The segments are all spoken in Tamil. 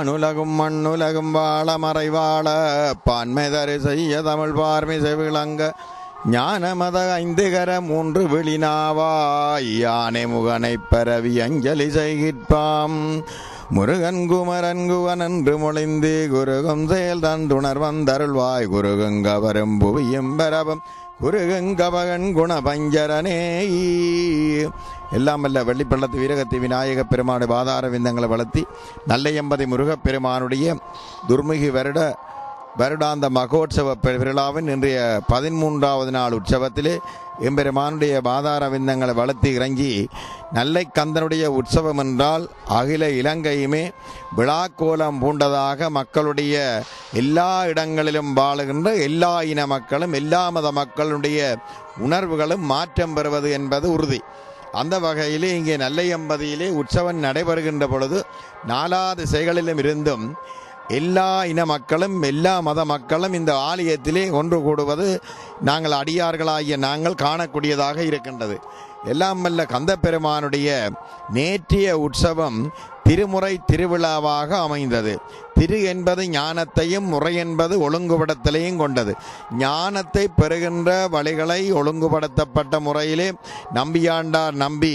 வானுலகும் மண்ணுலகும் வாழ மறைவாழ பான்மைதரு செய்ய தமிழ் பார்மிசை விளங்க ஞானமத ஐந்துகர மூன்று விழினாவாய் யானை முகனை பரவி அஞ்சலி செய்கிற்பாம் முருகன் குமரன் குவன் என்று மொழிந்து குருகும் செயல் தன் துணர் வந்தருள்வாய் குருகங்கவரும் புவியும் பரவம் குருகங்கவகன் குண பஞ்சரனே. எல்லாம் வல்ல வெள்ளிப்பள்ளத்து வீரகத்தி விநாயக பெருமானு பாதார விந்தங்களை வளர்த்தி நல்லையம்பதி முருகப்பெருமானுடைய துர்மிகி வருடாந்த மகோற்சவ விழாவின் இன்றைய 13வது நாள் உற்சவத்திலே எம்பெருமானுடைய பாதார விந்தங்களை வளர்த்தி இறங்கி நல்லை கந்தனுடைய உற்சவம் என்றால் அகில இலங்கையுமே விழாக்கோலம் பூண்டதாக மக்களுடைய எல்லா இடங்களிலும் வாழுகின்ற எல்லா இன மக்களும் எல்லா மத மக்களுடைய உணர்வுகளும் மாற்றம் பெறுவது என்பது உறுதி. அந்த வகையிலே இங்கே நல்லையம்பதியிலே உற்சவம் நடைபெறுகின்ற பொழுது 4 திசைகளிலும் இருந்தும் எல்லா இன மக்களும் எல்லா மத மக்களும் இந்த ஆலயத்திலே ஒன்று கூடுவது நாங்கள் அடியார்களாகிய நாங்கள் காணக்கூடியதாக இருக்கின்றது. எல்லாம் வல்ல கந்தப்பெருமானுடைய நேற்றைய உற்சவம் திருமுறை திருவிழாவாக அமைந்தது. திரு என்பது ஞானத்தையும் முறை என்பது ஒழுங்குபடுத்தலையும் கொண்டது. ஞானத்தை பெறுகின்ற வழிகளை ஒழுங்குபடுத்தப்பட்ட முறையிலே நம்பியாண்டார் நம்பி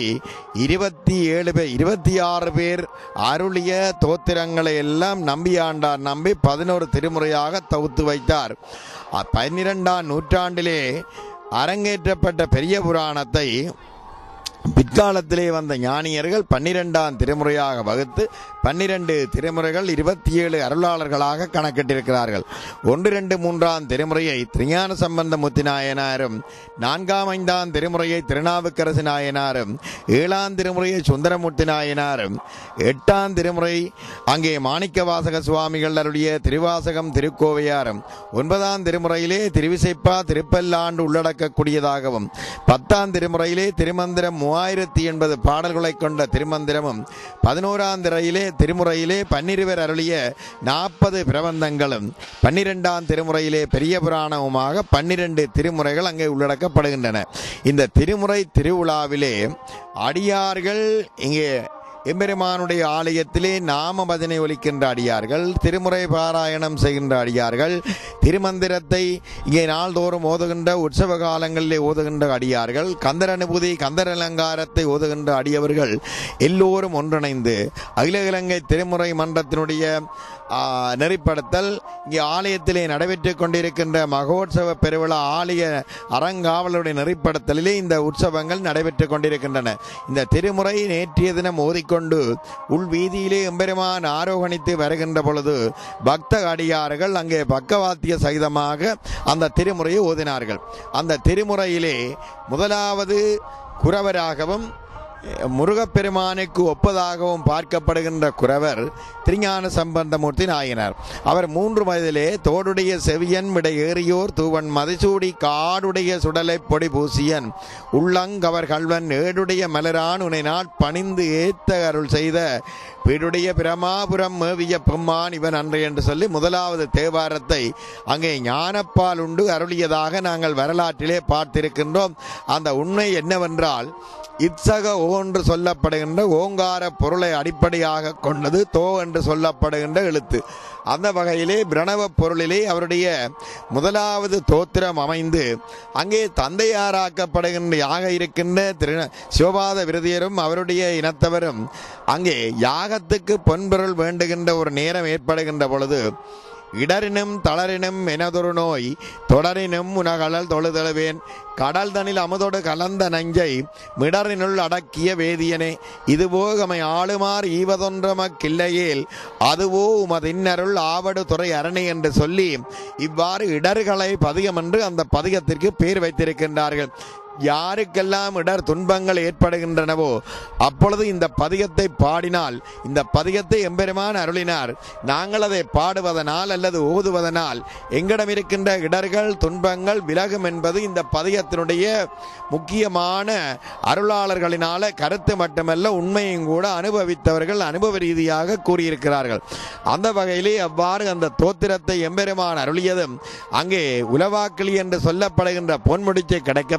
26 பேர் அருளிய தோத்திரங்களை எல்லாம் நம்பியாண்டார் நம்பி 11 திருமுறையாக தொகுத்து வைத்தார். 12ஆம் நூற்றாண்டிலே அரங்கேற்றப்பட்ட பெரிய புராணத்தை பிற்காலத்திலே வந்த ஞானியர்கள் 12ஆம் திருமுறையாக வகுத்து 12 திருமுறைகள் 27 அருளாளர்களாக கணக்கிட்டிருக்கிறார்கள். 1, 2, 3ஆம் திருமுறையை திருஞான சம்பந்தமூர்த்தி நாயனாரும் 4ஆம் 5ஆம் திருமுறையை திருநாவுக்கரசு நாயனாரும் 7ஆம் திருமுறையை சுந்தரமூர்த்தி நாயனாரும் 8ஆம் திருமுறை அங்கே மாணிக்க வாசக சுவாமிகள் அருளிய திருவாசகம் திருக்கோவையாரும் 9ஆம் திருமுறையிலே திருவிசைப்பா திருப்பல்லாண்டு உள்ளடக்கக்கூடியதாகவும் 10ஆம் திருமுறையிலே திருமந்திரம் 3080 பாடல்களை கொண்ட திருமந்திரமும் 11ஆம் திருமுறையிலே 12 அருளிய 40 பிரபந்தங்களும் 12ஆம் திருமுறையிலே பெரிய புராணமுமாக 12 திருமுறைகள் அங்கே உள்ளடக்கப்படுகின்றன. இந்த திருமுறை திருவிழாவிலே அடியார்கள் இங்கே எம்பெருமானுடைய ஆலயத்திலே நாம பஜனை ஒலிக்கின்ற அடியார்கள், திருமுறை பாராயணம் செய்கின்ற அடியார்கள், திருமந்திரத்தை இங்கே நாள்தோறும் ஓதுகின்ற உற்சவ காலங்களிலே ஓதுகின்ற அடியார்கள், கந்தர் அனுபூதி கந்தர் அலங்காரத்தை ஓதுகின்ற அடியவர்கள் எல்லோரும் ஒன்றிணைந்து அகில இலங்கை திருமுறை மன்றத்தினுடைய நெறிப்படுத்தல் இங்கே ஆலயத்திலே நடைபெற்றுக் கொண்டிருக்கின்ற மகோற்சவ பெருவிழா ஆலய அறங்காவலுடைய நெறிப்படுத்தலிலே இந்த உற்சவங்கள் நடைபெற்றுக் கொண்டிருக்கின்றன. இந்த திருமுறை நேற்றைய தினம் ஓதிக்கொண்டு உள் வீதியிலே எம்பெருமான் ஆரோகணித்து வருகின்ற பொழுது பக்த அடியார்கள் அங்கே பக்கவாத்திய சகிதமாக அந்த திருமுறையை ஓதினார்கள். அந்த திருமுறையிலே முதலாவது குரவராகவும் முருகப்பெருமானுக்கு ஒப்பதாகவும் பார்க்கப்படுகின்ற குரவர் திருஞான சம்பந்தமூர்த்தி நாயனார். அவர் 3 வயதிலே தோடுடைய செவியன் விடை ஏறியோர் தூவன் மதிசூடி காடுடைய சுடலை பொடி பூசியன் உள்ளங்கவர் கல்வன் ஏடுடைய மலரான் உனை நாட் பணிந்து ஏத்த அருள் செய்த வீடுடைய பிரமாபுரம் மேவிய பெம்மான் இவன் அன்று என்று சொல்லி முதலாவது தேவாரத்தை அங்கே ஞானப்பால் உண்டு அருளியதாக நாங்கள் வரலாற்றிலே பார்த்திருக்கின்றோம். அந்த உண்மை என்னவென்றால் இத்சக ஓ என்று சொல்லப்படுகின்ற ஓங்கார பொருளை அடிப்படையாக கொண்டது தோ என்று சொல்லப்படுகின்ற எழுத்து. அந்த வகையிலே பிரணவ பொருளிலே அவருடைய முதலாவது தோத்திரம் அமைந்து அங்கே தந்தையாராக்கப்படுகின்ற இருக்கின்ற சிவபாத விருதியரும் அவருடைய இனத்தவரும் அங்கே யாகத்துக்கு பொன்பொருள் வேண்டுகின்ற ஒரு நேரம் ஏற்படுகின்ற பொழுது இடரினும் தளரினும் எனதொரு நோய் தொடரினும் உனகழல் தொழுதழுவேன் கடல் தனில் அமுதோடு கலந்த நஞ்சை மிடரினுள் அடக்கிய வேதியனே இதுபோகமை ஆளுமார் ஈவதொன்றமக்கில்லையேல் அதுவோ உமதின்னருள் ஆவடு துறை அரணை என்று சொல்லி இவ்வாறு இடர்களை பதிகம் என்று அந்த பதிகத்திற்கு பேர் வைத்திருக்கின்றார்கள். யாருக்கெல்லாம் இடர் துன்பங்கள் ஏற்படுகின்றனவோ அப்பொழுது இந்த பதிகத்தை பாடினால் இந்த பதிகத்தை எம்பெருமான் அருளினார். நாங்கள் அதை பாடுவதனால் அல்லது ஓதுவதனால் எங்களிடம் இருக்கின்ற இடர்கள் துன்பங்கள் விலகும் என்பது இந்த பதிகத்தினுடைய முக்கியமான அருளாளர்களினால கருத்து மட்டுமல்ல உண்மையும் கூட அனுபவித்தவர்கள் அனுபவ ரீதியாக கூறியிருக்கிறார்கள். அந்த வகையிலே அவ்வாறு அந்த தோத்திரத்தை எம்பெருமான் அருளியதும் அங்கே உலவாக்கிளி என்று சொல்லப்படுகின்ற பொன்முடிச்சை கிடைக்கப்பெற்று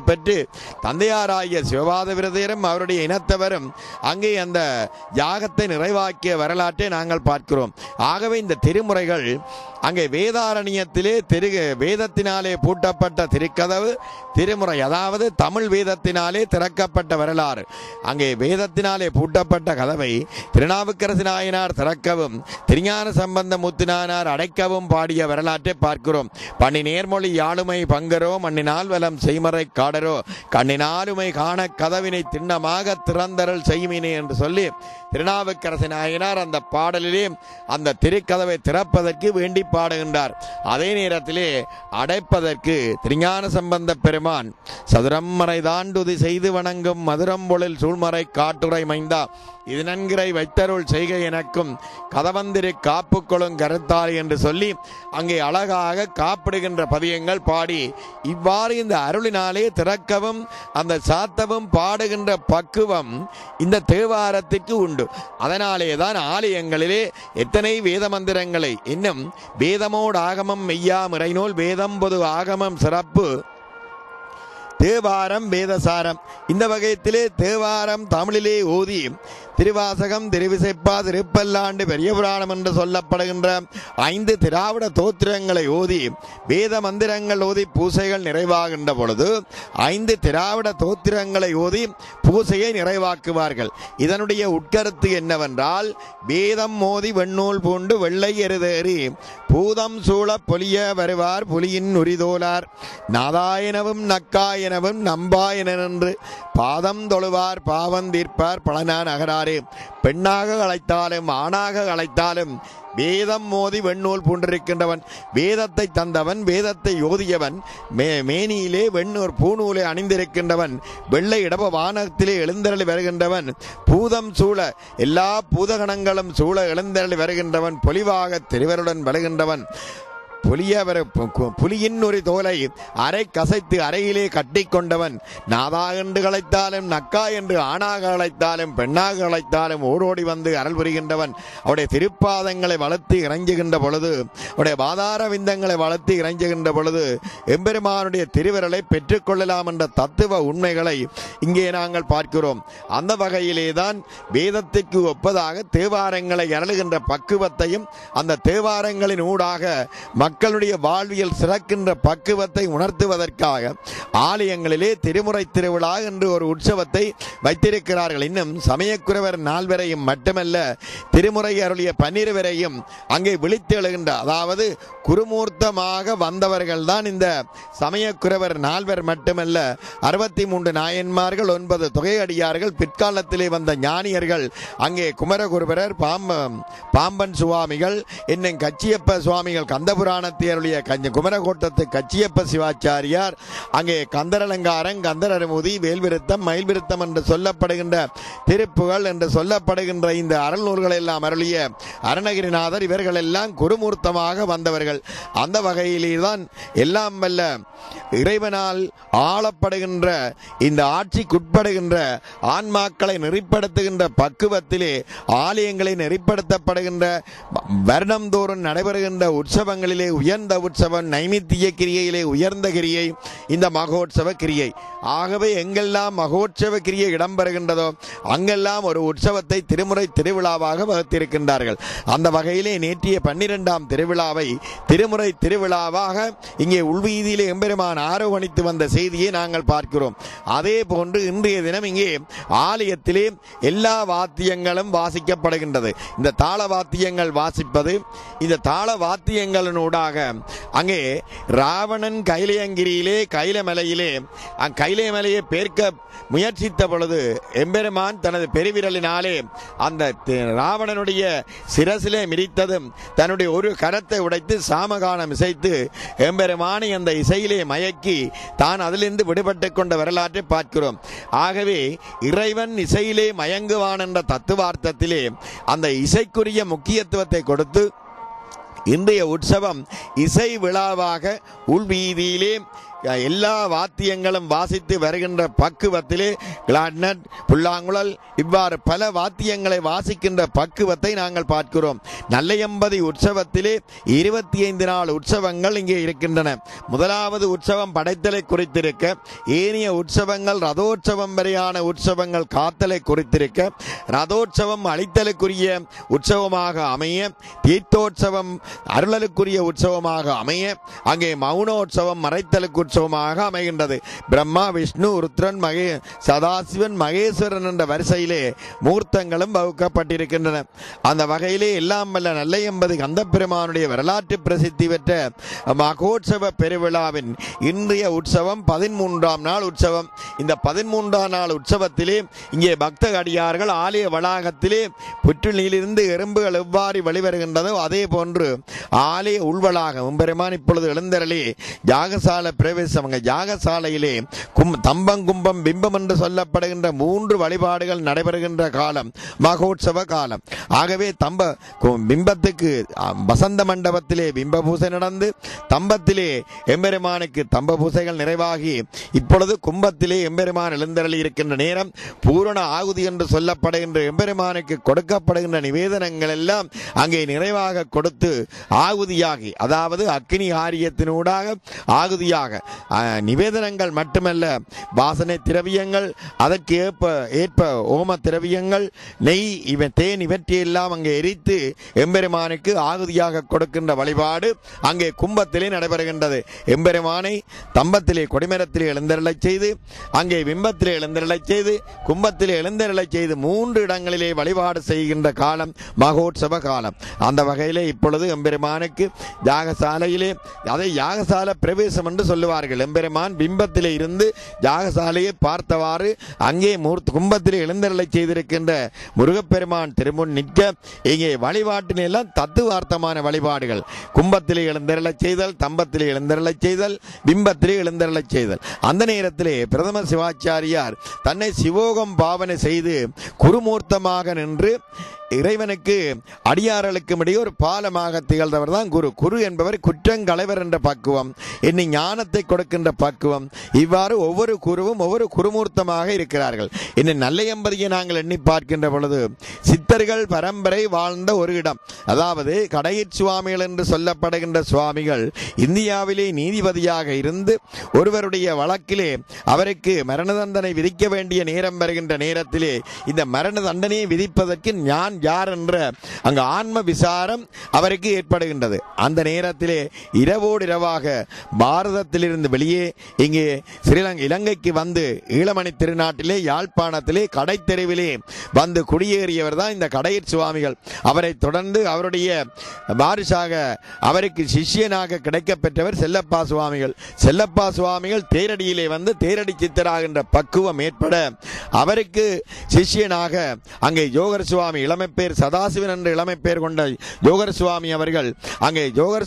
தந்தையாராகிய சிவபாத விரதரும் அவருடைய இனத்தவரும் அங்கே அந்த யாகத்தை நிறைவாக்கிய வரலாற்றை நாங்கள் பார்க்கிறோம். ஆகவே இந்த திருமுறைகள் அங்கே வேதாரண்யத்திலே வேதத்தினாலே பூட்டப்பட்ட திருக்கதவு திருமுறை, அதாவது தமிழ் வேதத்தினாலே திறக்கப்பட்ட வரலாறு. அங்கே வேதத்தினாலே பூட்டப்பட்ட கதவை திருநாவுக்கரசு நாயனார் திறக்கவும் திருஞான சம்பந்த முத்துநாயனார் அடைக்கவும் பாடிய வரலாற்றை பார்க்கிறோம். பண்ணி நேர்மொழி யாழுமை பங்கரோ மண்ணினால் வலம் செய்மறை காடரோ கண்ணினாலுமை காண கதவினை திண்ணமாக திறந்தரல் செய்மினே என்று சொல்லி திருநாவுக்கரசு நாயனார் அந்த பாடலிலே அந்த திருக்கதவை திறப்பதற்கு வேண்டி பாடுகின்றார். அதே நேரத்திலே அடைப்பதற்கு திருஞான சம்பந்த பெருமான் சதுரம் மறை தாண்டுதி செய்து வணங்கும் மதுரம் பொழில் சூழ்மறை காட்டுரை மைந்தா இது நன்கிறை வைத்தருள் செய்கை எனக்கும் கதவந்திரு காப்பு கொளும் கருத்தார் என்று சொல்லி அங்கே அழகாக காப்பிடுகின்ற பதியங்கள் பாடி இவ்வாறு இந்த அருளினாலே திறக்கவும் அந்த சாத்தவும் பாடுகின்ற பக்குவம் இந்த தேவாரத்திற்கு உண்டு. அதனாலே தான் ஆலயங்களிலே எத்தனை வேத மந்திரங்களை இன்னும் வேதமோடு ஆகமம் மெய்யா முறைநூல் வேதம் பொது ஆகமம் சிறப்பு தேவாரம் வேதசாரம். இந்த வகையத்திலே தேவாரம் தமிழிலே ஓதி திருவாசகம் திருவிசைப்பா திருப்பல்லாண்டு பெரிய புராணம் என்று சொல்லப்படுகின்ற 5 திராவிட தோத்திரங்களை ஓதி வேத மந்திரங்கள் ஓதி பூசைகள் நிறைவாகின்ற பொழுது 5 திராவிட தோத்திரங்களை ஓதி பூசையை நிறைவாக்குவார்கள். இதனுடைய உட்கருத்து என்னவென்றால், வேதம் மோதி வெண்ணூல் பூண்டு வெள்ளை எருதேறி பூதம் சூழ பொலிய வருவார் புலியின் உரிதோலார் நாதாயனவும் நக்காயனவும் நம்பாயனென்று பாதம் தொழுவார் பாவம் தீர்ப்பார் பழனான் அகராரே. பெண்ணாக அழைத்தாலும் ஆணாக அழைத்தாலும் வேதம் மோதி வெண்ணூல் பூண்டிருக்கின்றவன், வேதத்தை தந்தவன், வேதத்தை ஓதியவன், மேனியிலே வெண்ணூர் பூநூலை அணிந்திருக்கின்றவன், வெள்ளை இடப வானத்திலே எழுந்தருளி வருகின்றவன், பூதம் சூழ எல்லா பூதகணங்களும் சூழ எழுந்தருளி வருகின்றவன், பொலிவாக திருவருடன் வருகின்றவன், புலியின் ஒரு தோலை அரை கசைத்து அறையிலே கட்டி கொண்டவன், நாதா என்று அழைத்தாலும் நக்கா என்று ஆணாக அழைத்தாலும் பெண்ணாக அழைத்தாலும் ஓடோடி வந்து அருள் புரிகின்றவன், அவருடைய திருப்பாதங்களை வளர்த்து இறைஞ்சுகின்ற பொழுது, அவருடைய பாதார விந்தங்களை வளர்த்து இறைஞ்சுகின்ற பொழுது எம்பெருமானுடைய திருவிரலை பெற்றுக்கொள்ளலாம் என்ற தத்துவ உண்மைகளை இங்கே நாங்கள் பார்க்கிறோம். அந்த வகையிலே தான் வேதத்திற்கு ஒப்பதாக தேவாரங்களை அருளுகின்ற பக்குவத்தையும் அந்த தேவாரங்களின் ஊடாக மக்களுடைய வாழ்வியல் சிறக்கின்ற பக்குவத்தை உணர்த்துவதற்காக ஆலயங்களிலே திருமுறை திருவிழா என்று ஒரு உற்சவத்தை வைத்திருக்கிறார்கள். இன்னும் சமயக்குறவர் 4 பேரையும் மட்டுமல்ல, திருமுறை அருளிய 12 பேரையும் அங்கே விழித்து எழுகின்ற, அதாவது குருமூர்த்தமாக வந்தவர்கள் தான் இந்த சமயக்குறவர் 4 பேர் மட்டுமல்ல, 63 நாயன்மார்கள், 9 தொகையடியார்கள், பிற்காலத்திலே வந்த ஞானியர்கள், அங்கே குமரகுருபரர், பாம்பன் சுவாமிகள், இன்னும் கச்சியப்ப சுவாமிகள், கந்தபுராணத்தை அருளிய குமரகோட்டத்து கச்சியப்ப சிவாச்சாரியார், அங்கே கந்தரலங்காரன், கந்தரமுதி, வேல்விருத்தம், மயில் விருத்தம் என்று சொல்லப்படுகின்ற திருப்புகள் என்று சொல்லப்படுகின்ற இந்த அருள்நூல்களை எல்லாம் அருளிய அருணகிரிநாதர், இவர்கள் எல்லாம் குருமூர்த்தமாக வந்தவர்கள். அந்த வகையில்தான் எல்லாம் வல்ல இறைவனால் ஆளப்படுகின்ற இந்த ஆட்சிக்குட்படுகின்ற ஆன்மாக்களை நெறிப்படுத்துகின்ற பக்குவத்திலே ஆலயங்களை நெறிப்படுத்தப்படுகின்ற வருடந்தோறும் நடைபெறுகின்ற உற்சவங்களிலே உயர்ந்த உற்சவம், நைமித்திய கிரியையிலே உயர்ந்த கிரியை இந்த மகோற்சவ கிரியை. ஆகவே எங்கெல்லாம் மகோற்சவ கிரியை இடம்பெறுகின்றதோ அங்கெல்லாம் ஒரு உற்சவத்தை திருமுறை திருவிழாவாக வகுத்திருக்கின்றார்கள். அந்த வகையிலே நேற்றைய 12ஆம் திருவிழாவை திருமுறை திருவிழாவாக இங்கே உள்வீதியிலே எம்பெருமான் ஆரோகணித்து வந்த செய்தியை நாங்கள் பார்க்கிறோம். அதே போன்று இன்றைய தினம் இங்கே ஆலயத்திலே எல்லா வாத்தியங்களும் வாசிக்கப்படுகின்றது. இந்த தாள வாத்தியங்கள் வாசிப்பது, இந்த தாள வாத்தியங்களினூடாக அங்கே ராவணன் கைலையங்கிரியிலே கைலமலையிலே கைலைமலையை பேர்க்க முயற்சித்த பொழுது எம்பெருமான் தனது பெருவிரலினாலே அந்த ராவணனுடைய சிரசிலே மிதித்ததும் தன்னுடைய ஒரு கரத்தை உடைத்து சாமகானம் இசைத்து எம்பெருமானை அந்த இசையிலே மயக்கி தான் அதிலிருந்து விடுபட்டு கொண்ட வரலாற்றை பார்க்கிறோம். ஆகவே இறைவன் இசையிலே மயங்குவான் என்ற தத்துவார்த்தத்திலே அந்த இசைக்குரிய முக்கியத்துவத்தை கொடுத்து இன்றைய உற்சவம் இசை விழாவாக உள்வீதியிலே எல்லா வாத்தியங்களும் வாசித்து வருகின்ற பக்குவத்திலே கிளாட்னட், புல்லாங்குழல் இவ்வாறு பல வாத்தியங்களை வாசிக்கின்ற பக்குவத்தை நாங்கள் பார்க்கிறோம். நல்லையம்பதி உற்சவத்திலே 25 நாள் உற்சவங்கள் இங்கே இருக்கின்றன. முதலாவது உற்சவம் படைத்தலை குறித்திருக்க, ஏனைய உற்சவங்கள் ரதோற்சவம் வரையான உற்சவங்கள் காத்தலை குறித்திருக்க, ரதோற்சவம் அளித்தலுக்குரிய உற்சவமாக அமைய, தீர்த்தோற்சவம் அருளலுக்குரிய உற்சவமாக அமைய, அங்கே மௌனோற்சவம் மறைத்தலுக்கு உற்சவமாக அமைகின்றது. பிரம்மா, விஷ்ணு, ருத்ரன், சதாசிவன், மகேஸ்வரன் என்ற வரிசையிலே மூர்த்தங்களும் வகுக்கப்பட்டிருக்கின்றன. அந்த வகையிலே எல்லாம் வல்ல நல்லையம்பதி கந்தப்பெருமானுடைய வரலாற்று பிரசித்தி பெற்ற மகோற்சவ பெருவிழாவின் இன்றைய உற்சவம் 13ஆம் நாள் உற்சவம். இந்த 13ஆம் நாள் உற்சவத்திலே இங்கே பக்த அடியார்கள் ஆலய வளாகத்திலே புற்றுநீலிருந்து எறும்புகள் எவ்வாறு வெளிவருகின்றதோ அதே போன்று ஆலய உள்வளாகம் பெருமான் இப்பொழுது எழுந்தருளி யாகசால பிரவேசம். யாகசாலையிலே தம்பம், கும்பம், பிம்பம் என்று சொல்லப்படுகின்ற 3 வழிபாடுகள் நடைபெறுகின்ற காலம் மகோற்சவ காலம். ஆகவே பிம்பத்துக்கு வசந்த மண்டபத்திலே பிம்ப பூசை நடந்து, தம்பத்திலே எம்பெருமானுக்கு தம்ப பூசைகள் நிறைவாகி, இப்பொழுது கும்பத்திலே எம்பெருமான் எழுந்தருளி இருக்கின்ற நேரம் பூரண ஆகுதி என்று சொல்லப்படுகின்ற எம்பெருமானுக்கு கொடுக்கப்படுகின்ற நிவேதனங்கள் எல்லாம் அங்கே நிறைவாக கொடுத்து ஆகுதியாகி, அதாவது அக்னி ஆரியத்தினூடாக ஆகுதியாக நிவேதனங்கள் மட்டுமல்ல, வாசனை திரவியங்கள், அதற்கு ஏற்ப ஓம திரவியங்கள், நெய், தேன் இவற்றையெல்லாம் அங்கே எரித்து எம்பெருமானுக்கு ஆகுதியாக கொடுக்கின்ற வழிபாடு அங்கே கும்பத்திலே நடைபெறுகின்றது. எம்பெருமானை தம்பத்திலே கொடிமரத்திலே எழுந்தருளச் செய்து, அங்கே பிம்பத்திலே எழுந்தருளச் செய்து, கும்பத்திலே எழுந்தருளச் செய்து 3 இடங்களிலே வழிபாடு செய்கின்ற காலம் மகோற்சவ காலம். அந்த வகையிலே இப்பொழுது எம்பெருமானுக்கு யாகசாலையிலே, அதை யாகசால பிரவேசம் என்று சொல்லுவார்கள். எம்பெருமான் பிம்பத்திலே இருந்து யாகசாலையை பார்த்தவாறு அங்கே கும்பத்திலே எழுந்தருளச் செய்திருக்கின்ற முருகப்பெருமான் திருமுன் நிற்க, இங்கே வழிபாட்டின் எல்லாம் தத்துவார்த்தமான வழிபாடுகள். கும்பத்திலே எழுந்தருளச் செய்தல், தம்பத்திலே எழுந்தருளச் செய்தல், பிம்பத்திலே எழுந்தருளச் செய்தல். அந்த நேரத்திலே பிரதம சிவாச்சாரியார் தன்னை சிவோகம் பாவனை செய்து குருமூர்த்தமாக நின்று இறைவனுக்கு அடியார்களுக்கும் இடையே ஒரு பாலமாக திகழ்ந்தவர் தான் குரு. குரு என்பவர் குற்றங்களைவர் என்ற பக்குவம், என்னை ஞானத்தை கொடுக்கின்ற பக்குவம். இவ்வாறு ஒவ்வொரு குருவும் ஒவ்வொரு குருமூர்த்தமாக இருக்கிறார்கள். என்னை நல்லையம்பதியை நாங்கள் எண்ணி பார்க்கின்ற பொழுது சித்தர்கள் பரம்பரை வாழ்ந்த ஒரு இடம், அதாவது கடையீர் சுவாமிகள் என்று சொல்லப்படுகின்ற சுவாமிகள் இந்தியாவிலே நீதிபதியாக இருந்து ஒருவருடைய வழக்கிலே அவருக்கு மரண தண்டனை விதிக்க வேண்டிய நேரம் வருகின்ற நேரத்திலே இந்த மரண தண்டனையை விதிப்பதற்கு நான் யார் என்ற அங்கு ஆன்ம விசாரம் அவருக்கு ஏற்படுகின்றது. அந்த நேரத்திலே இரவோடு இரவாக பாரதத்திலிருந்து வெளியே இங்கே இலங்கைக்கு வந்து ஈழமணி திருநாட்டிலே யாழ்ப்பாணத்திலே கடைத்தெருவிலே வந்து குடியேறியவர் தான் இந்த கடையீர் சுவாமிகள். அவரை தொடர்ந்து அவருடைய வாரிசாக அவருக்கு சிஷ்யனாக கிடைக்கப் பெற்றவர் செல்லப்பா சுவாமிகள். செல்லப்பா சுவாமிகள் தேரடியிலே வந்து தேரடி சித்தராகின்ற பக்குவம் ஏற்பட அவருக்கு சிஷ்யனாக அங்கே யோகர் சுவாமி, இளமைப்பேர் சதாசிவன் என்ற இளமைப்பேர் கொண்ட யோகர் சுவாமி அவர்கள் அங்கே யோகர்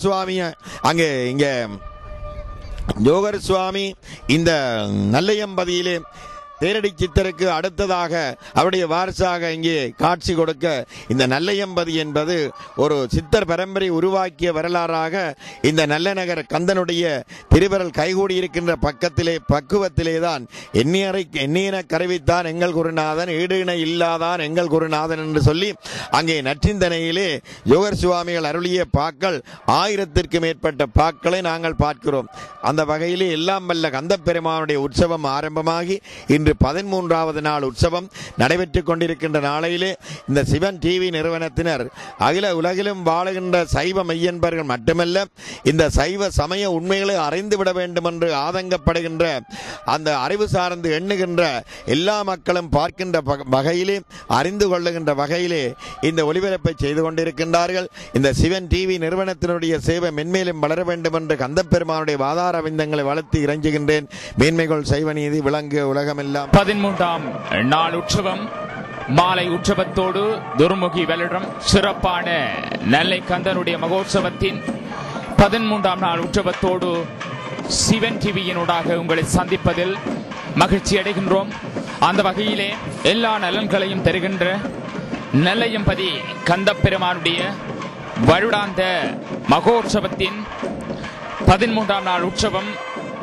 சுவாமி இந்த நல்லையம்பதியிலே தேரடி சித்தருக்கு அடுத்ததாக அவருடைய வாரிசாக இங்கே காட்சி கொடுக்க, இந்த நல்லையம்பதி என்பது ஒரு சித்தர் பரம்பரை உருவாக்கிய வரலாறாக இந்த நல்லநகர் கந்தனுடைய திருவரல் கைகூடி இருக்கின்ற பக்குவத்திலே தான் எண்ணியன கருவித்தான் எங்கள் குருநாதன், ஈடுணை இல்லாதான் எங்கள் குருநாதன் என்று சொல்லி அங்கே நற்றிந்தனையிலே யோகர் சுவாமிகள் அருளிய பாக்கள் 1000க்கும் மேற்பட்ட பாக்களை நாங்கள் பார்க்கிறோம். அந்த வகையிலே எல்லாம் வல்ல கந்தப்பெருமானுடைய உற்சவம் ஆரம்பமாகி இன்று 13வது நாள் உற்சவம் நடைபெற்றுக் கொண்டிருக்கின்ற நாளையிலே இந்த சிவன் டிவி நிறுவனத்தினர் அகில உலகிலும் வாழுகின்ற சைவ மெய்யன்பர்கள் மட்டுமல்ல, இந்த சைவ சமய உண்மைகளை அறிந்துவிட வேண்டும் என்று ஆதங்கப்படுகின்ற, அந்த அறிவு சார்ந்து எண்ணுகின்ற எல்லா மக்களும் பார்க்கின்ற வகையிலே அறிந்து கொள்ளுகின்ற வகையிலே இந்த ஒளிபரப்பை செய்து கொண்டிருக்கின்றார்கள். இந்த சிவன் டிவி நிறுவனத்தினுடைய சேவை மென்மேலும் வளர வேண்டும் என்று கந்தப்பெருமானுடைய வாதார விந்தங்களை வளர்த்து இறைஞ்சுகின்றேன். மேன்மைகள் சைவ நீதி விளங்கு உலகமெல்லாம். 13ஆம் நாள் உற்சவம் மாலை உற்சவத்தோடு துர்முகி வெள்ளடம் சிறப்பான நெல்லை கந்தனுடைய மகோற்சவத்தின் 13ஆம் நாள் உற்சவத்தோடு சிவன் டிவியினூடாக உங்களை சந்திப்பதில் மகிழ்ச்சி அடைகின்றோம். அந்த வகையிலே எல்லா நலன்களையும் தருகின்ற நெல்லையம்பதி கந்தப்பெருமானுடைய வருடாந்த மகோற்சவத்தின் 13ஆம் நாள் உற்சவம்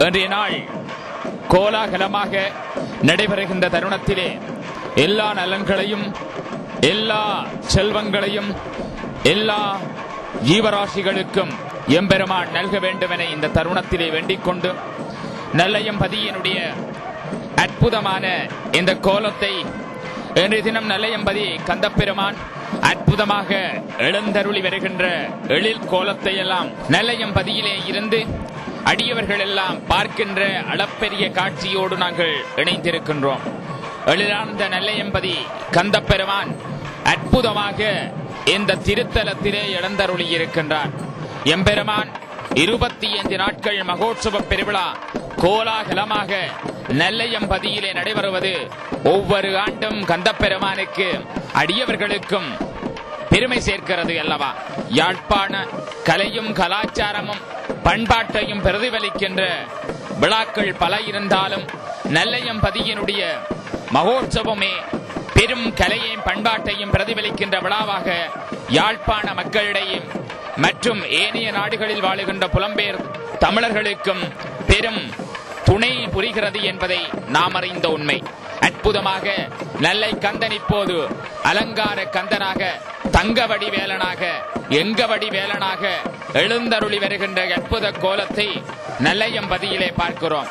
இன்றைய நாள் கோலாகலமாக நடைபெறுகின்ற தருணத்திலே எல்லா நலன்களையும், எல்லா செல்வங்களையும், எல்லா ஜீவராசிகளுக்கும் எம்பெருமான் நல்க வேண்டும் என இந்த தருணத்திலே வேண்டிக் கொண்டு, நல்லையம்பதியினுடைய அற்புதமான இந்த கோலத்தை இன்றைய தினம் நல்லையம்பதி கந்தப்பெருமான் அற்புதமாக எழுந்தருளி வருகின்ற எழில் கோலத்தை எல்லாம் நல்லையம்பதியிலே இருந்து அடியவர்கள் எல்லாம் பார்க்கின்ற அளப்பெரிய காட்சியோடு நாங்கள் இணைந்திருக்கின்றோம். எழிலார்ந்த நல்லையம்பதி கந்தப்பெருமான் அற்புதமாக இந்த திருத்தலத்திலே எழுந்தருளி இருக்கின்றார். எம்பெருமான் 25 நாட்கள் மகோற்சவ பெருவிழா கோலாகலமாக நல்லையம்பதியிலே நடைபெறுவது ஒவ்வொரு ஆண்டும் கந்தப்பெருமானுக்கு அடியவர்களுக்கும் பெருமை சேர்க்கிறது அல்லவா? யாழ்ப்பாண கலையும் கலாச்சாரமும் பண்பாட்டையும் பிரதிபலிக்கின்ற விழாக்கள் பல இருந்தாலும் நல்லையம்பதியினுடைய மகோற்சவமே பெரும் கலையையும் பண்பாட்டையும் பிரதிபலிக்கின்ற விழாவாக யாழ்ப்பாண மக்களிடையே மற்றும் ஏனைய நாடுகளில் வாழுகின்ற புலம்பெயர் தமிழர்களுக்கும் பெரும் துணை புரிகிறது என்பதை நாம் அறிந்த உண்மை. அற்புதமாக நல்லை கந்தன் இப்போது அலங்கார கந்தனாக, தங்க வடிவேலனாக, எங்க வடிவேலனாக எழுந்தருளி வருகின்ற அற்புத கோலத்தை நல்லையம்பதியிலே பார்க்கிறோம்.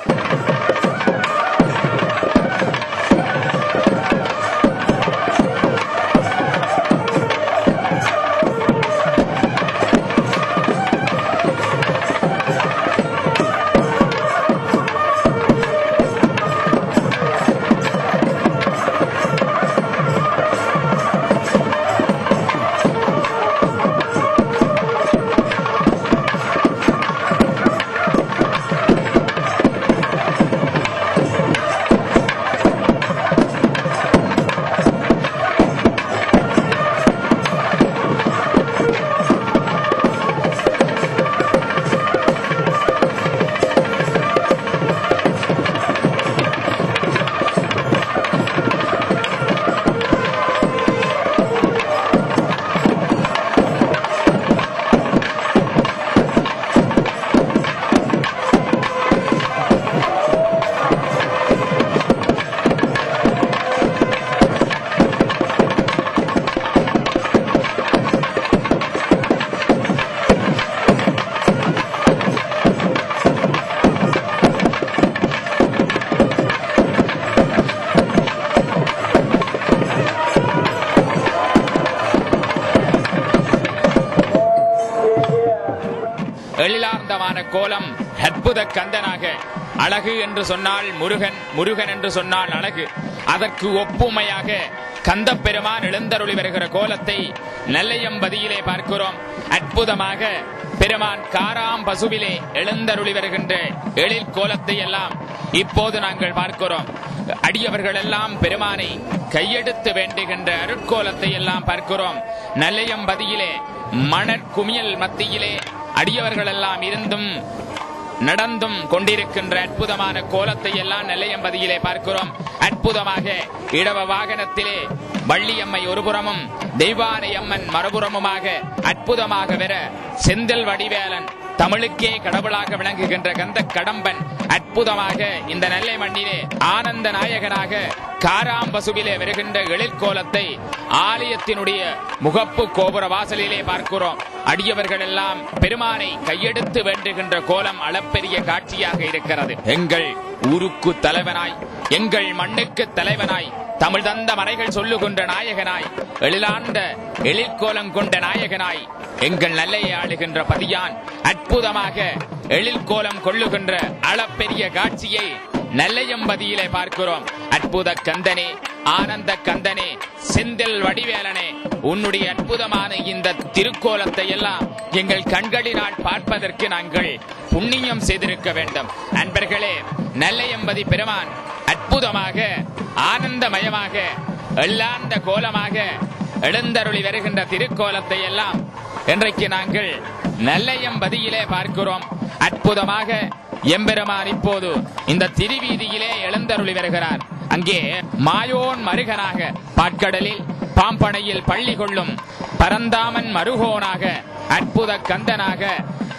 எழிலார்ந்தமான கோலம் அற்புத கந்தனாக, அழகு என்று சொன்னால் முருகன், முருகன் என்று சொன்னால் அழகு, அதற்கு ஒப்புமையாக கந்தப்பெருமான் எழுந்தருளி வருகிற கோலத்தை நல்லையம்பதியிலே பார்க்கிறோம். அற்புதமாக பெருமான் காராம் பசுவிலே எழுந்தருளி வருகின்ற எழில் கோலத்தை எல்லாம் இப்போது நாங்கள் பார்க்கிறோம். அடியவர்கள் எல்லாம் பெருமானை கையெடுத்து வேண்டுகின்ற அருட்கோலத்தை எல்லாம் பார்க்கிறோம். நல்லையம்பதியிலே மணற்குமியல் மத்தியிலே அடியவர்கள் எல்லாம் இருந்தும் நடந்தும் கொண்டிருக்கின்ற அற்புதமான கோலத்தை எல்லாம் நல்லையம்பதியிலே பார்க்கிறோம். அற்புதமாக இடவ வாகனத்திலே வள்ளியம்மை ஒருபுறமும் தெய்வானை அம்மன் மறுபுறமுமாக அற்புதமாக வர செந்தில் வடிவேலன் தமிழுக்கே கடவுளாக விளங்குகின்ற கந்த கடம்பன் அற்புதமாக இந்த நெல்லை மண்ணிலே ஆனந்த நாயகனாக காராம்பசுவிலே வருகின்ற எழிற்கோலத்தை ஆலயத்தினுடைய முகப்பு கோபுர வாசலிலே பார்க்கிறோம். அடியவர்கள் எல்லாம் பெருமானை கையெடுத்து வேண்டுகின்ற கோலம் அளப்பெரிய காட்சியாக இருக்கிறது. எங்கள் ஊருக்கு தலைவனாய், எங்கள் மண்ணுக்கு தலைவனாய், தமிழ் தந்த மறைகள் சொல்லுகின்ற நாயகனாய், எழிலாண்ட எழிற்கோலம் கொண்ட நாயகனாய், எங்கள் நல்லையை ஆளுகின்ற பதியான் அற்புதமாக எழில் கோலம் கொள்ளுகின்ற அளப்பெரிய காட்சியை நல்லையம்பதியிலே பார்க்கிறோம். அற்புத கந்தனே, ஆனந்த கந்தனே, செந்தில் வடிவேலனே, உன்னுடைய அற்புதமான இந்த திருக்கோலத்தை எல்லாம் எங்கள் கண்களினால் பார்ப்பதற்கு நாங்கள் புண்ணியம் செய்திருக்க வேண்டும். அன்பர்களே, நல்லையம்பதி பெருமான் அற்புதமாக ஆனந்தமயமாக எல்லாந்த கோலமாக எழுந்தருளி வருகின்ற திருக்கோலத்தை எல்லாம் இன்றைக்கு நாங்கள் நல்லையம்பதியிலே பார்க்கிறோம். அற்புதமாக எம்பெருமான் இப்போது இந்த திருவீதியிலே எழுந்தருளி வருகிறார். அங்கே மாயோன் மருகனாக, பாட்கடலில் பாம்பனையில் பள்ளி கொள்ளும் பரந்தாமன் மருகோனாக, அற்புத கந்தனாக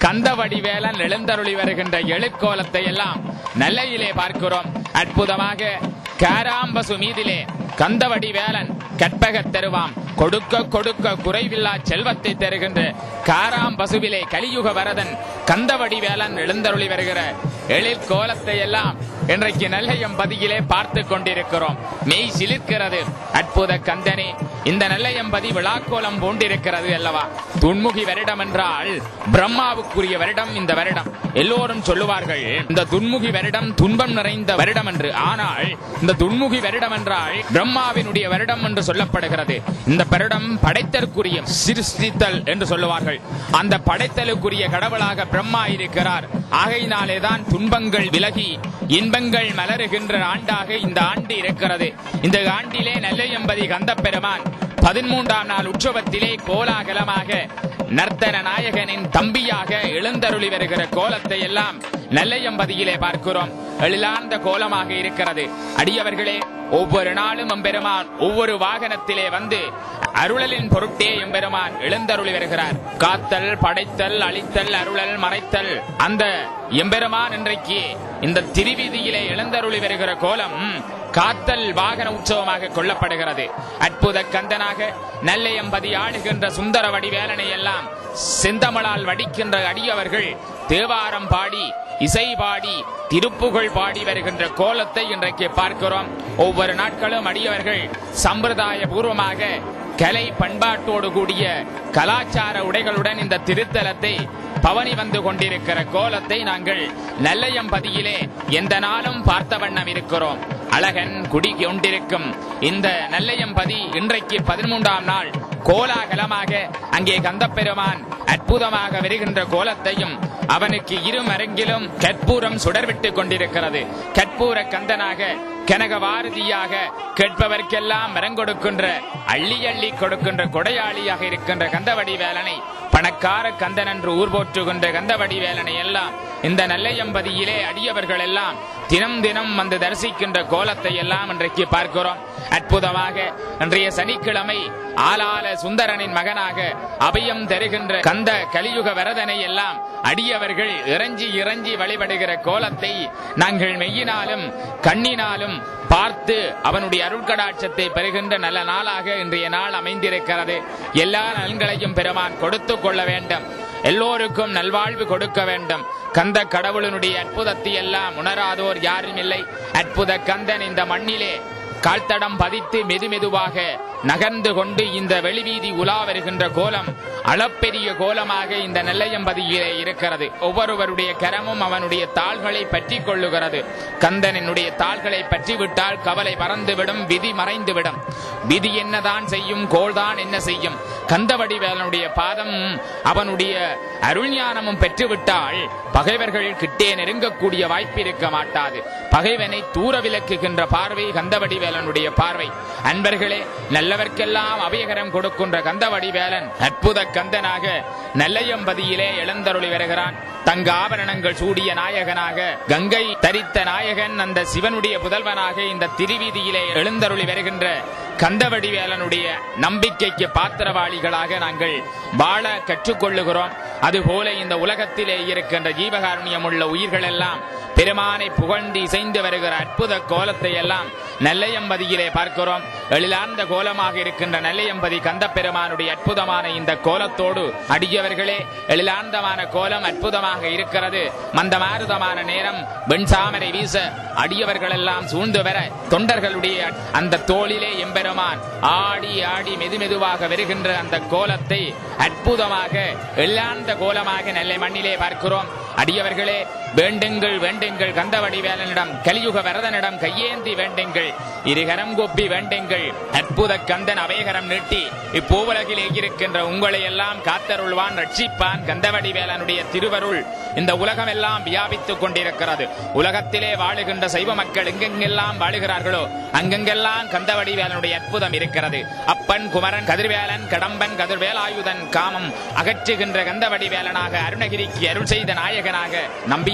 கந்தவடிவேலன் எழுந்தருளி வருகின்ற எழுக்கோலத்தை எல்லாம் நெல்லையிலே பார்க்கிறோம். அற்புதமாக காராம்பசு மீதிலே கந்தவடிவேலன் கற்பகத் தருவாம் கொடுக்க கொடுக்க குறைவில்லா செல்வத்தை தருகின்ற காராம்பசுவிலே கலியுக வரதன் கந்தவடிவேலன் எழுந்தருளி வருகிற எழில் கோலத்தை எல்லாம் இன்றைக்கு நெல்லையம்பதியிலே பார்த்து கொண்டிருக்கிறோம். மெய் சிலிர்க்கிறது. அற்புத கந்தனே, இந்த நெல்லையம்பதி விழாக்கோலம் பூண்டிருக்கிறது அல்லவா? துன்முகி வருடம் என்றால் பிரம்மாவுக்குரிய வருடம் இந்த வருடம். எல்லோரும் சொல்லுவார்கள் இந்த துன்முகி வருடம் துன்பம் நிறைந்த வருடம் என்று. ஆனால் இந்த துன்முகி வருடம் என்றால் பிரம்மாவினுடைய வருடம் என்று சொல்லப்படுகிறது. இந்த வருடம் படைத்தற்குரிய சிருஷ்டித்தல் என்று சொல்லுவார்கள். அந்த படைத்தலுக்குரிய கடவுளாக பிரம்மா இருக்கிறார். ஆகையினாலேதான் துன்பங்கள் விலகி இன்பங்கள் மலருகின்ற ஆண்டாக இந்த ஆண்டு இருக்கிறது. இந்த ஆண்டிலே நெல்லையம்பதி கந்தப்பெருமான் 13ஆம் நாள் உற்சவத்திலே கோலாகலமாக நர்த்தன நாயகனின் தம்பியாக எழுந்தருளி வருகிற கோலத்தை எல்லாம் நெல்லையம்பதியிலே பார்க்கிறோம். எழிலார்ந்த கோலமாக இருக்கிறது. அடியவர்களே, ஒவ்வொரு நாளும் எம்பெருமான் ஒவ்வொரு வாகனத்திலே வந்து அருளலின் பொருட்டே எம்பெருமான் எழுந்தருளி வருகிறார். காத்தல், படைத்தல், அழித்தல், அருளல், மறைத்தல் அந்த எம்பெருமான் இன்றைக்கு இந்த திருவீதியிலே எழுந்தருளி வருகிற கோலம் காத்தல் வாகன உற்சவமாக கொள்ளப்படுகிறது. அற்புத கந்தனாக நெல்லையம்பதி ஆளுகின்ற சுந்தர வடிவேலனை எல்லாம் செந்தமிழால் வடிக்கின்ற அடியவர்கள் தேவாரம் பாடி இசை பாடி திருப்புகழ் பாடி வருகின்ற கோலத்தை இன்றைக்கு பார்க்கிறோம். ஒவ்வொரு நாட்களும் அடியவர்கள் சம்பிரதாய பூர்வமாக கலை பண்பாட்டோடு கூடிய கலாச்சார உடைகளுடன் இந்த திருத்தலத்தை பவனி வந்து கொண்டிருக்கிற கோலத்தை நாங்கள் நெல்லையம்பதியிலே எந்த நாளும் பார்த்த வண்ணம் இருக்கிறோம். அழகன் குடி கொண்டிருக்கும் இந்த நெல்லையம்பதி இன்றைக்கு 13ஆம் நாள் கோலாகலமாக அங்கே கந்தப்பெருமான் அற்புதமாக வருகின்ற கோலத்தையும் அவனுக்கு இருமரங்கிலும் கற்பூரம் சுடர்விட்டு கொண்டிருக்கிறது. கற்பூர கந்தனாக கனகவாரதியாக கேட்பவர்க்கெல்லாம் மரங்கொடுக்கின்ற அள்ளி அள்ளி கொடுக்கின்ற கொடையாளியாக இருக்கின்ற கந்தவடிவேலனை, பணக்கார கந்தன் என்று ஊர் போற்றுகின்ற கந்தவடிவேலனை எல்லாம் இந்த நெல்லையம்பதியிலே அடியவர்கள் எல்லாம் தினம் தினம் வந்து தரிசிக்கின்ற கோலத்தை எல்லாம் இன்றைக்கு பார்க்கிறோம். அற்புதமாக இன்றைய சனிக்கிழமை ஆலால சுந்தரனின் மகனாக அபயம் தருகின்ற கந்த கலியுக வரதனை எல்லாம் அடியவர்கள் இறஞ்சி இறஞ்சி வழிபடுகிற கோலத்தை நாங்கள் மெய்யினாலும் கண்ணினாலும் பார்த்து அவனுடைய அருட்கடாட்சத்தை பெறுகின்ற நல்ல நாளாக இன்றைய நாள் அமைந்திருக்கிறது. எல்லா நலன்களையும் பெருமான் கொடுத்து கொள்ள வேண்டும். எல்லோருக்கும் நல்வாழ்வு கொடுக்க வேண்டும். கந்த கடவுளினுடைய அற்புதத்தை எல்லாம் உணராதோர் யாரும் இல்லை. அற்புத கந்தன் இந்த மண்ணிலே கால்தடம் பதித்து மெதுமெதுவாக நகர்ந்து கொண்டு இந்த வெளிவீதி உலா வருகின்ற கோலம் அளப்பெரிய கோலமாக இந்த நெல்லையம்பதியிலே இருக்கிறது. ஒவ்வொருவருடைய கரமும் அவனுடைய தாள்களை பற்றி கொள்ளுகிறது. கந்தனுடைய தாள்களை பற்றி விட்டால் கவலை பறந்துவிடும், விதி மறைந்துவிடும். விதி என்னதான் செய்யும், கோள்தான் என்ன செய்யும்? கந்தவடிவேலனுடைய பாதம் அவனுடைய அருள்ஞானமும் பெற்றுவிட்டால் பகைவர்கள் கிட்டே நெருங்கக்கூடிய வாய்ப்பு இருக்க மாட்டாது. பகைவனை தூர விலக்குகின்ற பார்வை கந்தவடிவேலனுடைய பார்வை. அன்பர்களே, நல்லவர்க்கெல்லாம் அபயகரம் கொடுக்கின்ற கந்தவடிவேலன் அற்புத கந்தனாக நெல்லையம்பதியிலே எழுந்தருளி வருகிறான். தங்க ஆபரணங்கள் சூடிய நாயகனாக, கங்கை தரித்த நாயகன், அந்த சிவனுடைய புதல்வனாக இந்த திருவீதியிலே எழுந்தருளி வருகின்ற கந்தவடிவேலனுடைய நம்பிக்கைக்கு பாத்திரவாளிகளாக நாங்கள் வாழ கற்றுக்கொள்ளுகிறோம். அதுபோல இந்த உலகத்திலே இருக்கின்ற ஜீவகாருண்யம் உள்ள உயிர்கள் எல்லாம் பெருமானை புகழ்ந்து இசைந்து வருகிற அற்புத கோலத்தை எல்லாம் நெல்லையம்பதியிலே பார்க்கிறோம். எழிலார்ந்த கோலமாக இருக்கின்ற நெல்லையம்பதி கந்தப்பெருமானுடைய அற்புதமான இந்த கோலத்தோடு அடியவர்களே, எழிலார்ந்தமான கோலம் அற்புதமாக இருக்கிறது. மந்தமாருதமான நேரம் வெண்சாமரை வீச அடியவர்கள் எல்லாம் சூழ்ந்து வர தொண்டர்களுடைய அந்த தோளிலே எம்பெருமான் ஆடி ஆடி மெதுமெதுவாக வருகின்ற அந்த கோலத்தை அற்புதமாக எழிலார்ந்த கோலமாக நெல்லை மண்ணிலே பார்க்கிறோம். அடியவர்களே, வேண்டுங்கள் வேண்டுங்கள் கந்தவடிவேலனிடம், கலியுக வரதனிடம் கையேந்தி வேண்டுங்கள், இருகரம் கொப்பி வேண்டுங்கள். அற்புத கந்தன் அபயகரம் நீட்டி இப்பூவுலகிலே இருக்கின்ற உங்களை எல்லாம் காத்தருள்வான், ரட்சிப்பான். கந்தவடிவேலனுடைய திருவருள் இந்த உலகம் எல்லாம் வியாபித்துக் கொண்டிருக்கிறது. உலகத்திலே வாழுகின்ற சைவ மக்கள் எங்கெங்கெல்லாம் வாழுகிறார்களோ அங்கெங்கெல்லாம் கந்தவடிவேலனுடைய அற்புதம் இருக்கிறது. அப்பன் குமரன் கதிர்வேலன் கடம்பன் கதிர்வேலாயுதன் காமம் அகற்றுகின்ற கந்தவடிவேலனாக அருணகிரிக்கு அருள் செய்த நாயகனாக நம்பிய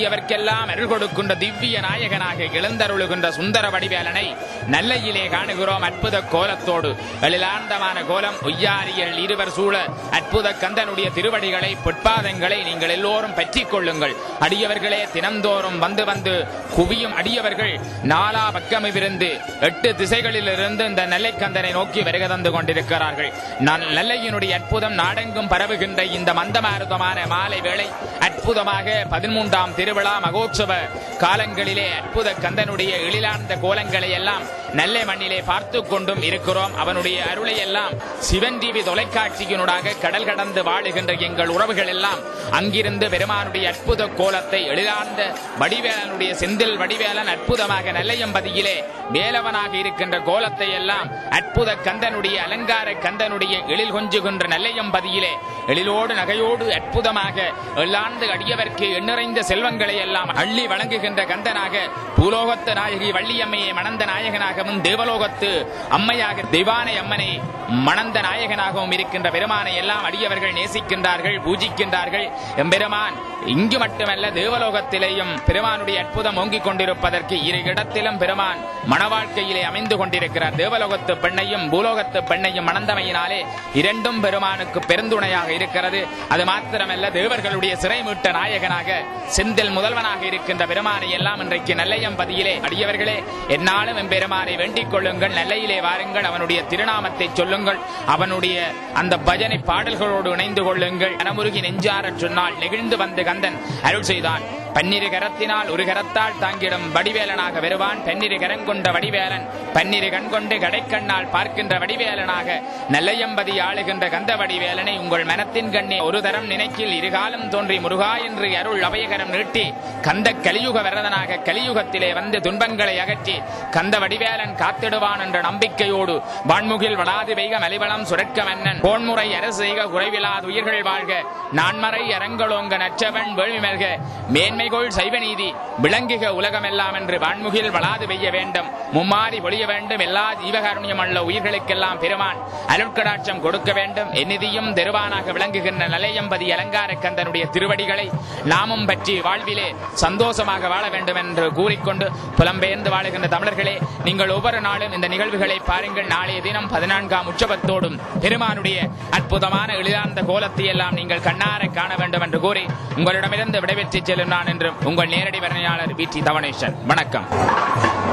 அடியவர்க்கெல்லாம் அருள் கொடுக்கின்ற திவ்ய நாயகனாக எழுந்தருளுகின்ற சுந்தர வடிவேலனை நல்லையிலே காணுகிறோம். அற்புத கோலத்தோடு எழிலாண்டமான கோலம் ஒய்யாரியல் இருவர் சூழ அற்புத கந்தனுடைய திருவடிகளை பொற்பாதங்களை நீங்கள் எல்லோரும் பற்றிக் கொள்ளுங்கள். அடியவர்களே தினந்தோறும் வந்து வந்து குவியும் அடியவர்கள் நாலா பக்கமிருந்து 8 திசைகளில் இருந்து இந்த நெல்லை கந்தனை நோக்கி வருகை தந்து கொண்டிருக்கிறார்கள். நெல்லையினுடைய அற்புதம் நாடெங்கும் பரவுகின்ற இந்த மந்தமாருதமான மாலை வேளை அற்புதமாக 13ஆம் திருவிழா மகோற்சவ காலங்களிலே அற்புத கந்தனுடைய எழிலார்ந்த கோலங்களை எல்லாம் நெல்லை மண்ணிலே பார்த்து கொண்டும் இருக்கிறோம். அவனுடைய அருளை எல்லாம் சிவன் டிவி தொலைக்காட்சியினூடாக கடல் கடந்து வாழுகின்ற எங்கள் உறவுகள் எல்லாம் அங்கிருந்து பெருமானுடைய அற்புத கோலத்தை எழிலார்ந்த வடிவேலனுடைய செந்தில் வடிவேலன் அற்புதமாக நெல்லையம்பதியிலே வேலவனாக இருக்கின்ற கோலத்தை எல்லாம் அற்புத கந்தனுடைய அலங்கார கந்தனுடைய எழில் கொஞ்சுகின்ற நெல்லையம்பதியிலே எழிலோடு நகையோடு அற்புதமாக எள்ளாண்டு அடியவர்க்கு எண்ணிறைந்த செல்வங்களை எல்லாம் அள்ளி வழங்குகின்ற கந்தனாக பூலோகத்து நாயகி வள்ளியம்மையை மணந்த நாயகனாகவும் தேவலோகத்து அம்மையாக தெய்வானை அம்மனை மணந்த நாயகனாகவும் இருக்கின்ற பெருமானை எல்லாம் அடியவர்கள் நேசிக்கின்றார்கள், பூஜிக்கின்றார்கள். எம்பெருமான் இங்கு மட்டுமல்ல தேவலோகத்திலேயும் பெருமானுடைய அற்புதம் ஓங்கிக் கொண்டிருப்பதற்கு இரு இடத்திலும் பெருமான் மணவாழ்க்கையிலே அமைந்து கொண்டிருக்கிறார். தேவலோகத்து பெண்ணையும் பூலோகத்து பெண்ணையும் மணந்தமையினாலே இரண்டும் பெருமானுக்கு பெருந்துணையாக இருக்கிறது. அது மாத்திரமல்ல தேவர்களுடைய சிறை மீட்ட நாயகனாக செந்தில் முதல்வனாக இருக்கின்ற பெருமானை எல்லாம் இன்றைக்கு நெல்லையம்பதியிலே அடியவர்களே என்னாலும் எம்பெருமானை வேண்டிக் கொள்ளுங்கள், நெல்லையிலே வாருங்கள், அவனுடைய திருநாமத்தை சொல்லுங்கள், அவனுடைய அந்த பஜனை பாடல்களோடு இணைந்து கொள்ளுங்கள். மனமுருகி நெஞ்சார சொன்னால் நெகிழ்ந்து வந்து கந்தன் அருள் செய்தான். பன்னிரு கரத்தினால் ஒரு கரத்தால் தாங்கிடும் வடிவேலனாக வருவான். பன்னிரு கரம் கொண்ட வடிவேலன் பன்னிரு கண் கொண்டு கடைக்கண்ணால் பார்க்கின்ற வடிவேலனாக நெல்லையம்பதி ஆளுகின்ற கந்த வடிவேலனை உங்கள் மனத்தின் கண்ணே ஒரு தரம் நினைக்கில் இருகாலம் தோன்றி முருகா என்று அருள் அபயகரம் நீட்டி கந்த கலியுக வரதனாக கலியுகத்திலே வந்து துன்பங்களை அகற்றி கந்த வடிவேலன் காத்திடுவான் என்ற நம்பிக்கையோடு வான்முகில் வளாது வைக மலிவளம் சுரக்க மன்னன் போன்முறை அரசு செய்க குறைவிலாது உயிர்கள் வாழ்க நான்மறை அரங்களோங்க நற்றவன் வேள்வி மெல்க மேன்மைகோள் சைவ நீதி விளங்குக உலகமெல்லாம் என்று வான்முகில் வளாது வெய்ய வேண்டும், மும்மாறி பொழிய வேண்டும், எல்லா ஜீவகாருண்யம் உள்ள உயிர்களுக்கெல்லாம் பெருமான் அருட்கடாட்சம் கொடுக்க வேண்டும். எந்நிதியும் தெருவானாக விளங்குகின்ற நெல்லையம்பதி அலங்கார கந்தனுடைய திருவடிகளை நாமும் பற்றி வாழ்விலே சந்தோஷமாக வாழ வேண்டும் என்று கூறிக்கொண்டு புலம்பெயர்ந்து வாழுகின்ற தமிழர்களே, நீங்கள் ஒவ்வொரு நாளும் இந்த நிகழ்வுகளை பாருங்கள். நாளைய தினம் 14ஆம் உற்சவத்தோடும் பெருமானுடைய அற்புதமான எளிதார்ந்த கோலத்தை எல்லாம் நீங்கள் கண்ணார காண வேண்டும் என்று கூறி உங்களிடமிருந்து விடைபெற்று செல்லும் நான் என்றும் உங்கள் நேரடி வர்ணையாளர் வி.டி. தவணேசன். வணக்கம்.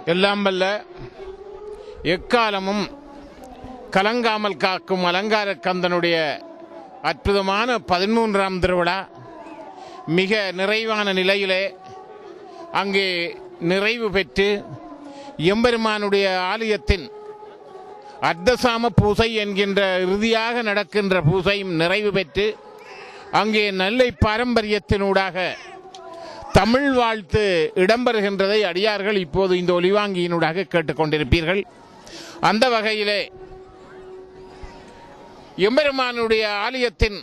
எல்லாம் வல்ல எக்காலமும் கலங்காமல் காக்கும் அலங்கார கந்தனுடைய அற்புதமான 13ஆம் திருவிழா மிக நிறைவான நிலையிலே அங்கே நிறைவு பெற்று எம்பெருமானுடைய ஆலயத்தின் அர்த்தசாம பூசை என்கின்ற இறுதியாக நடக்கின்ற பூசையும் நிறைவு பெற்று அங்கே நெல்லை பாரம்பரியத்தினூடாக தமிழ் வாழ்த்து இடம்பெறுகின்றதை அடியார்கள் இப்போது இந்த ஒலிவாங்கியினூடாக கேட்டுக்கொண்டிருப்பீர்கள். அந்த வகையிலே எம்பெருமானுடைய ஆலயத்தின்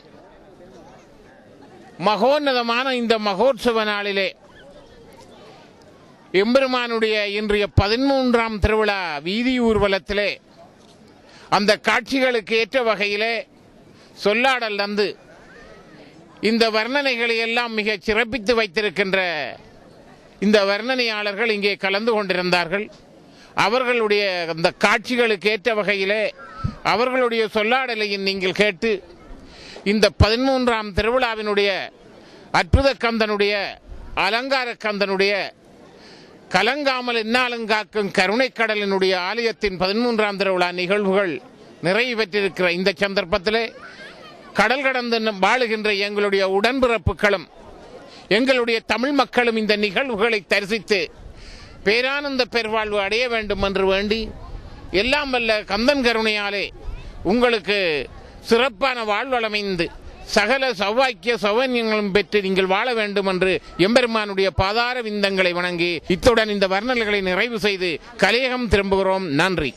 மகோன்னதமான இந்த மகோற்சவ நாளிலே எம்பெருமானுடைய இன்றைய 13ஆம் திருவிழா வீதி ஊர்வலத்திலே அந்த காட்சிகளுக்கு ஏற்ற வகையிலே சொல்லாடல் வந்து இந்த வர்ணனைகளை எல்லாம் மிக சிறப்பித்து வைத்திருக்கின்ற இந்த வர்ணனையாளர்கள் இங்கே கலந்து கொண்டிருந்தார்கள். அவர்களுடைய அந்த காட்சிகளுக்கு ஏற்ற வகையிலே அவர்களுடைய சொல்லாடலையும் நீங்கள் கேட்டு இந்த 13ஆம் திருவிழாவினுடைய அற்புத கந்தனுடைய அலங்கார கந்தனுடைய கலங்காமல் எந்நாளுங்காக்கும் கருணைக்கடலினுடைய ஆலயத்தின் 13ஆம் திருவிழா நிகழ்வுகள் நிறைவு பெற்றிருக்கிற இந்த சந்தர்ப்பத்திலே கடல் கடந்து வாழுகின்ற எங்களுடைய உடன்பிறப்புகளும் எங்களுடைய தமிழ் மக்களும் இந்த நிகழ்வுகளை தரிசித்து பேரானந்த பெருவாழ்வு அடைய வேண்டும் என்று வேண்டி எல்லாம் வல்ல கந்தன் கருணையாலே உங்களுக்கு சிறப்பான வாழ்வளமைந்து சகல சௌவாக்கிய சௌவன்யங்களும் பெற்று நீங்கள் வாழ வேண்டும் என்று எம்பெருமானுடைய பாதார விந்தங்களை வணங்கி இத்துடன் இந்த வர்ணனைகளை நிறைவு செய்து கலையகம் திரும்புகிறோம். நன்றி.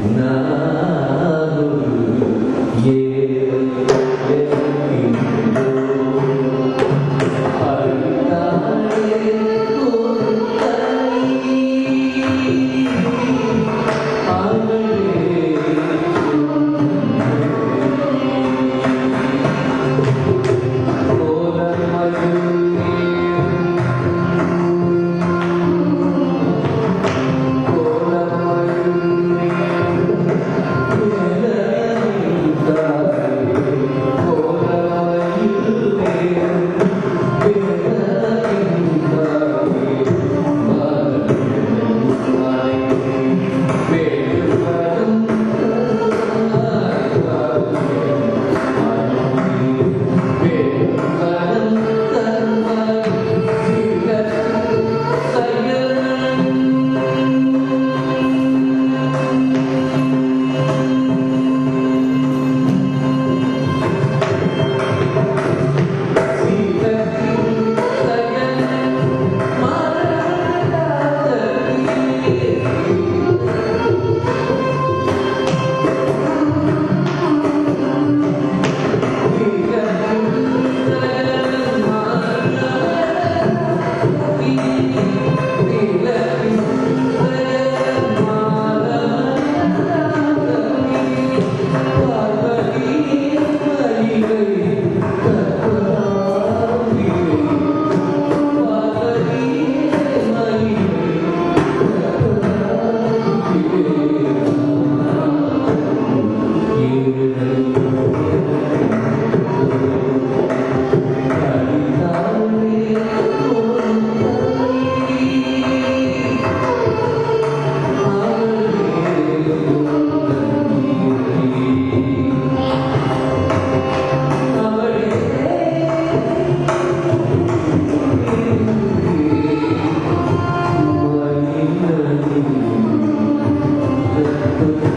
Thank you.